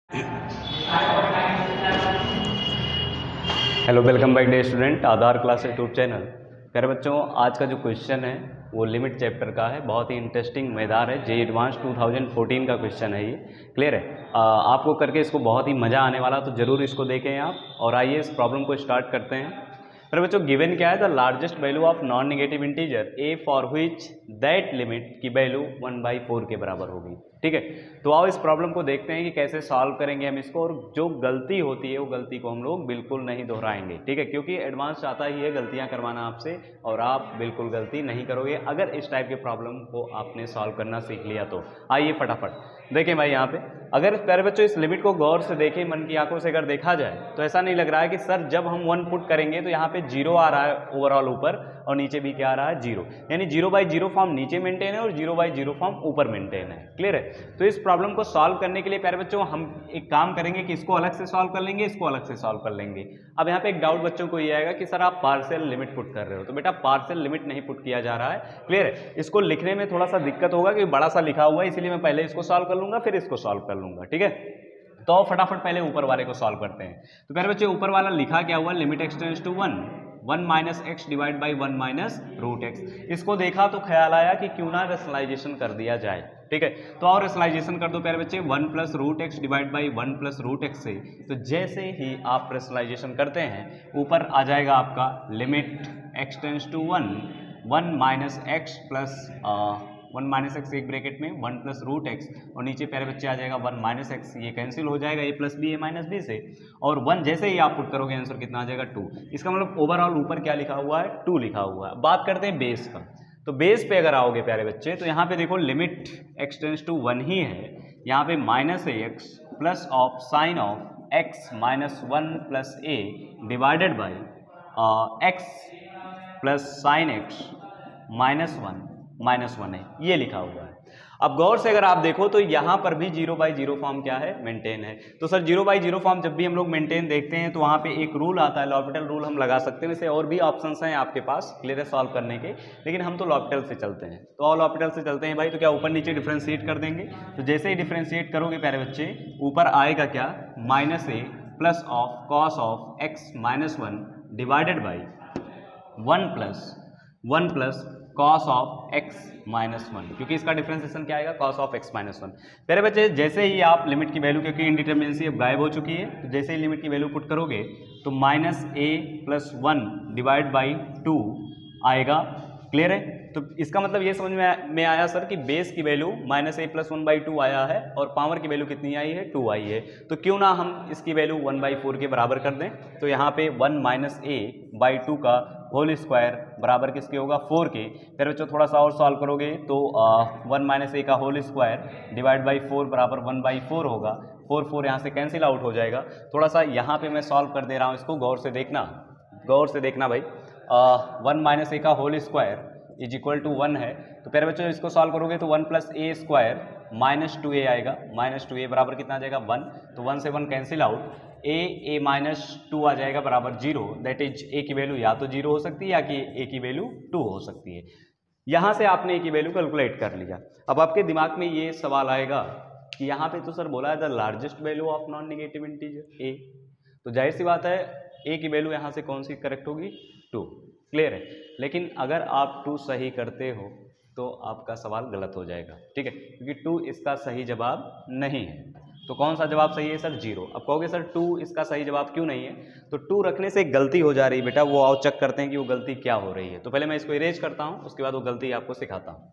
Hello, welcome back the student Aadhaar class YouTube channel. प्यारे बच्चों, आज का जो क्वेश्चन है वो लिमिट चैप्टर का है। बहुत ही इंटरेस्टिंग मज़ेदार है। जे एडवांस 2014 का क्वेश्चन है ये। क्लियर है? आपको करके इसको बहुत ही मज़ा आने वाला, तो ज़रूर इसको देखें आप। और आइए इस प्रॉब्लम को स्टार्ट करते हैं। प्यारे बच्चों, गिवन क्या है? The largest value of non negative integer a for which that limit की वैल्यू 1/4 के बराबर होगी। ठीक है, तो आओ इस प्रॉब्लम को देखते हैं कि कैसे सॉल्व करेंगे हम इसको। और जो गलती होती है वो गलती को हम लोग बिल्कुल नहीं दोहराएंगे। ठीक है, क्योंकि एडवांस चाहता ही है गलतियां करवाना आपसे, और आप बिल्कुल गलती नहीं करोगे अगर इस टाइप के प्रॉब्लम को आपने सॉल्व करना सीख लिया तो। आइए फटाफट देखें भाई। यहाँ पे अगर प्यारे बच्चों इस लिमिट को गौर से देखें, मन की आंखों से अगर देखा जाए, तो ऐसा नहीं लग रहा है कि सर जब हम 1 पुट करेंगे तो यहाँ पे 0 आ रहा है ओवरऑल ऊपर, और नीचे भी क्या आ रहा है? 0। यानी 0/0 फॉर्म नीचे मेंटेन है और 0/0 फॉर्म ऊपर मेंटेन है। क्लियर है? तो इस प्रॉब्लम को सॉल्व करने के लिए प्यारे बच्चों हम एक काम करेंगे कि इसको अलग से सॉल्व कर लेंगे, इसको अलग से सॉल्व कर लेंगे। अब यहाँ पे एक डाउट बच्चों को ये आएगा कि सर आप पार्शियल लिमिट पुट कर रहे हो। तो बेटा पार्शियल लिमिट नहीं पुट किया जा रहा है। क्लियर है? इसको लिखने में थोड़ा सा दिक्कत होगा क्योंकि बड़ा सा लिखा हुआ है, इसलिए मैं पहले इसको सॉल्व कर लूंगा फिर इसको सॉल्व कर लूंगा। ठीक है, तो फटाफट पहले ऊपर वाले को सॉल्व करते हैं। तो प्यारे बच्चे ऊपर वाला लिखा क्या हुआ? Limit x tends to 1 minus x divide by 1 minus root x. इसको देखा तो ख्याल आया कि क्यों ना रेशनलाइजेशन कर दिया जाए। ठीक है, तो और रेशनलाइजेशन कर दो प्यारे बच्चे 1 plus root x divide by 1 plus root x से। तो जैसे ही आप रेशनलाइजेशन करते हैं ऊपर आ जाएगा आपका limit x tends to 1 minus x plus 1 minus x एक ब्रैकेट में 1 प्लस रूट एक्स, और नीचे प्यारे बच्चे आ जाएगा 1 माइनस एक्स। ये कैंसिल हो जाएगा a plus b, a minus b से, और 1 जैसे ही आप पुट करोगे आंसर कितना आ जाएगा? 2। इसका मतलब ओवरऑल ऊपर क्या लिखा हुआ है? 2 लिखा हुआ है। बात करते हैं बेस का। तो बेस पे अगर आओगे प्यारे बच्चे तो यहाँ पे देखो लिमिट x टेंड्स टू 1 ही है। यहाँ पे minus x plus of sine of x minus 1 plus a divided by x plus sine x minus 1 है, ये लिखा हुआ है। अब गौर से अगर आप देखो तो यहाँ पर भी 0/0 फॉर्म क्या है? मेंटेन है। तो सर 0/0 फॉर्म जब भी हम लोग मेंटेन देखते हैं तो वहाँ पे एक रूल आता है, लॉपिटल रूल हम लगा सकते हैं। वैसे और भी ऑप्शंस हैं आपके पास क्लियर है सॉल्व करने के, लेकिन हम तो लॉपिटल से चलते हैं। तो और लॉपिटल से चलते हैं भाई, तो क्या ऊपर नीचे डिफ्रेंशिएट कर देंगे। तो जैसे ही डिफ्रेंशिएट करोगे प्यारे बच्चे ऊपर आएगा क्या? Minus a plus of cos of x minus 1 divided by 1 plus cos of x minus 1, क्योंकि इसका डिफरेंशिएशन क्या आएगा? Cos of x minus 1। मेरे बच्चे जैसे ही आप लिमिट की वैल्यू, क्योंकि इनडिटरमिनेंसी अब गायब हो चुकी है, तो जैसे ही लिमिट की वैल्यू पुट करोगे तो minus a plus 1 divide by 2 आएगा। क्लियर है? तो इसका मतलब ये समझ में आया सर कि बेस की वैल्यू माइनस a प्लस 1/2 आया है और पावर की वैल्यू कितनी आई है? 2 आई है। तो क्यों ना हम इसकी वैल्यू 1/4 के बराबर कर दें। तो यहाँ पे 1 माइनस a/2 का होल स्क्वायर बराबर किसके होगा? 4 के। फिर बच्चों थोड़ा सा और सॉल्व करोगे तो 1 माइनस a का होल स्क्वायर डिवाइड बाई 4 बराबर 1/4 होगा। 4 यहाँ से कैंसिल आउट हो जाएगा। थोड़ा सा यहाँ पे मैं सॉल्व कर दे रहा हूँ, इसको गौर से देखना भाई। 1 माइनस a का whole square is equal to 1 है। तो प्यारे बच्चों इसको सॉल्व करोगे तो 1 plus a square minus 2a आएगा। माइनस 2a बराबर कितना आ जाएगा? 1। तो 1 से 1 कैंसिल आउट, a माइनस 2 आ जाएगा बराबर 0। दैट इज a की वैल्यू या तो 0 हो सकती है या कि a की वैल्यू 2 हो सकती है। यहाँ से आपने a की वैल्यू कैलकुलेट कर लिया। अब आपके दिमाग में ये सवाल आएगा कि यहाँ पे तो सर बोला है the largest value of non negative integer a, तो जाहिर सी बात है a की वैल्यू यहाँ से कौन सी करेक्ट होगी? 2। क्लियर है? लेकिन अगर आप 2 सही करते हो तो आपका सवाल गलत हो जाएगा। ठीक है, क्योंकि 2 इसका सही जवाब नहीं है। तो कौन सा जवाब सही है सर? 0। अब कहोगे सर 2 इसका सही जवाब क्यों नहीं है? तो 2 रखने से एक गलती हो जा रही है बेटा, वो आओ चेक करते हैं कि वो गलती क्या हो रही है। तो पहले मैं इसको इरेज करता हूँ, उसके बाद वो गलती आपको सिखाता हूँ।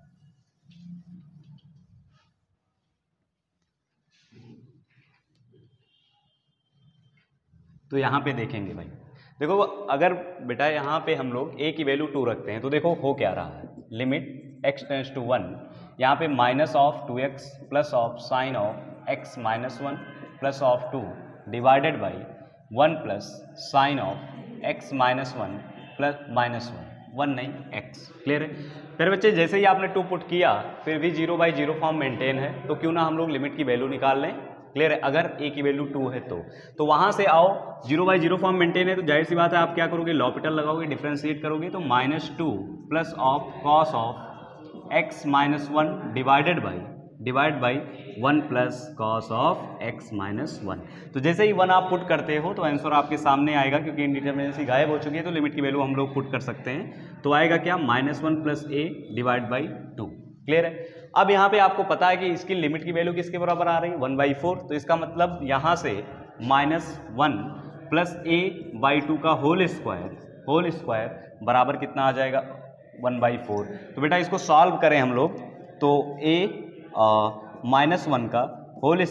तो यहाँ पे देखेंगे भाई, देखो अगर बेटा यहाँ पे हम लोग a की वैल्यू 2 रखते हैं तो देखो हो क्या रहा है? लिमिट x टेंड्स टू 1, यहाँ पे minus of 2x plus of sine of x minus 1 plus of 2 divided by 1 plus sine of x minus 1 plus minus 1 नहीं x। क्लियर है? फिर बच्चे जैसे ही आपने 2 पुट किया फिर भी 0/0 फॉर्म मेंटेन है, तो क्यों ना हम लोग लिमिट की वैल्यू निकाल लें। क्लियर है? अगर a की वैल्यू 2 है तो वहां से आओ 0/0 फॉर्म मेंटेन है, तो जाहिर सी बात है आप क्या करोगे? लॉपिटल लगाओगे, डिफरेंशिएट करोगे तो -2 plus of cos of x minus 1 divided by divide by 1 plus cos of x minus 1। तो जैसे ही 1 आप पुट करते हो तो आंसर आपके सामने आएगा, क्योंकि इंडिटरमिनेसी गायब हो चुकी है तो लिमिट की वैल्यू हम लोग पुट कर सकते हैं। तो आएगा क्या, -1 plus a divide by 2। Clear है। अब यहाँ पे आपको पता है कि इसकी लिमिट की वैल्यू किसके बराबर आ रही है, 1/4। तो इसका मतलब यहाँ से -1 प्लस a बाई 2 का होल स्क्वायर बराबर कितना आ जाएगा, 1/4। तो बेटा इसको सॉल्व करें हम लोग, तो a -1 का whole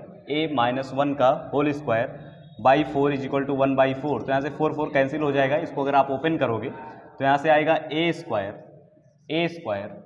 square by 4 is equal to 1/4। तो यहाँ से 4 कैंसिल हो जाएगा। इसको अगर आप ओपन करोगे तो यहाँ से आएगा a स्क्वायर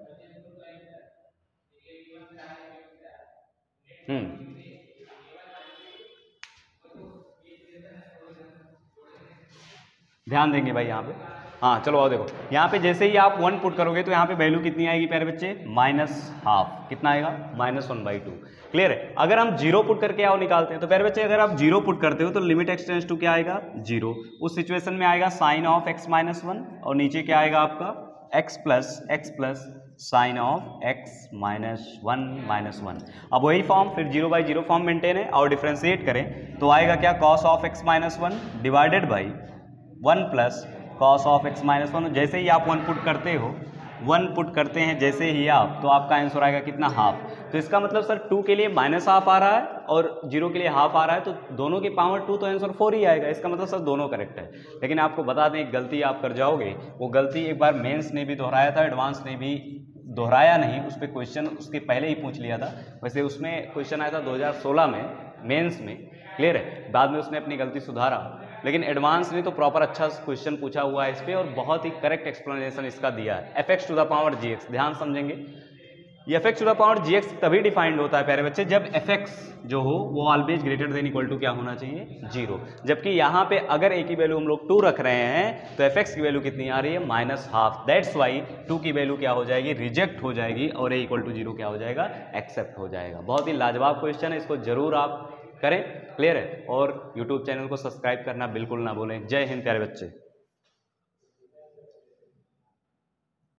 ध्यान देंगे भाई यहाँ पे। हाँ चलो आओ देखो, यहाँ पे जैसे ही आप 1 पुट करोगे तो यहाँ पे वैल्यू कितनी आएगी प्यारे बच्चे, -12। कितना आएगा, -1/2। क्लियर है। अगर हम 0 पुट करके आओ निकालते हैं तो प्यारे बच्चे अगर आप 0 पुट करते हो तो लिमिट x टेंड्स टू क्या आएगा, 0। उस सिचुएशन में आएगा साइन ऑफ x माइनस 1 और नीचे क्या आएगा आपका x plus sine of x minus 1। अब वही फॉर्म फिर 0/0 फॉर्म मेंटेन है और डिफ्रेंशिएट करें तो आएगा क्या, cos of x minus 1 divided by 1 plus cos of x minus 1। जैसे ही आप 1 पुट करते हैं जैसे ही आप, तो आपका आंसर आएगा कितना, हाफ। तो इसका मतलब सर 2 के लिए -हाफ आ रहा है और 0 के लिए हाफ आ रहा है, तो दोनों की पावर 2 तो आंसर 4 ही आएगा। इसका मतलब सर दोनों करेक्ट है। लेकिन आपको बता दें एक गलती आप कर जाओगे, वो गलती एक बार मेंस ने भी दोहराया था, एडवांस ने भी दोहराया नहीं, उस पर क्वेश्चन उसके पहले ही पूछ लिया था। वैसे उसमें क्वेश्चन आया था 2016 में मेंस में। क्लियर है। बाद में उसने अपनी गलती सुधारा, लेकिन एडवांस ने तो प्रॉपर अच्छा क्वेश्चन पूछा हुआ है इस पर और बहुत ही करेक्ट एक्सप्लेनेशन इसका दिया है। fx to the power gx, ध्यान समझेंगे, ये fx to the power gx तभी डिफाइंड होता है प्यारे बच्चे जब fx जो हो वो always greater than equal to क्या होना चाहिए, 0। जबकि यहाँ पे अगर a की वैल्यू हम लोग 2 रख रहे हैं तो fx की वैल्यू कितनी आ रही है, -हाफ। दैट्स वाई 2 की वैल्यू क्या हो जाएगी, रिजेक्ट हो जाएगी और a इक्वल टू 0 क्या हो जाएगा, एक्सेप्ट हो जाएगा। बहुत ही लाजवाब क्वेश्चन है, इसको जरूर आप करें। क्लियर है। और YouTube चैनल को सब्सक्राइब करना बिल्कुल ना भूलें। जय हिंद प्यारे बच्चे।